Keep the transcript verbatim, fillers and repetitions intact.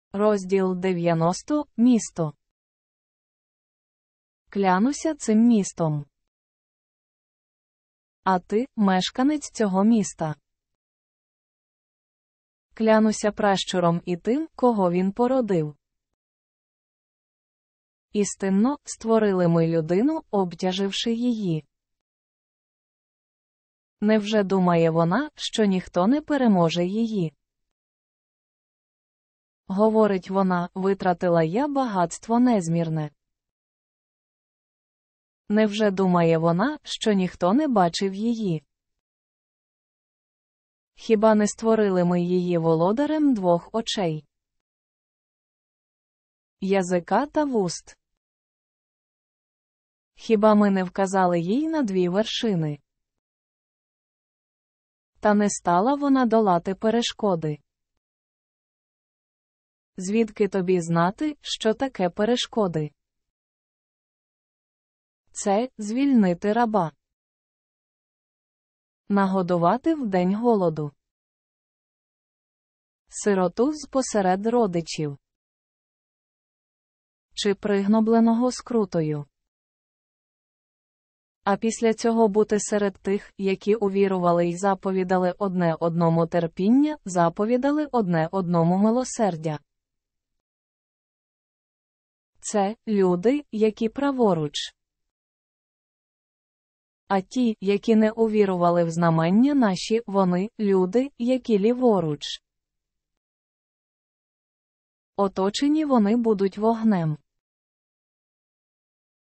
Розділ дев'яносто. Місто. Клянуся цим містом. А ти – мешканець цього міста. Клянуся пращуром і тим, кого він породив. Істинно, створили ми людину, обтяживши її. Невже думає вона, що ніхто не переможе її? Говорить вона, витратила я багатство незмірне. Невже думає вона, що ніхто не бачив її? Хіба не створили ми її володарем двох очей? Язика та вуст. Хіба ми не вказали їй на дві вершини? Та не стала вона долати перешкоди. Звідки тобі знати, що таке перешкоди? Це – звільнити раба. Нагодувати в день голоду. Сироту з посеред родичів. Чи пригнобленого скрутою. А після цього бути серед тих, які увірували й заповідали одне одному терпіння, заповідали одне одному милосердя. Це – люди, які праворуч. А ті, які не увірували в знамення наші, вони – люди, які ліворуч. Оточені вони будуть вогнем.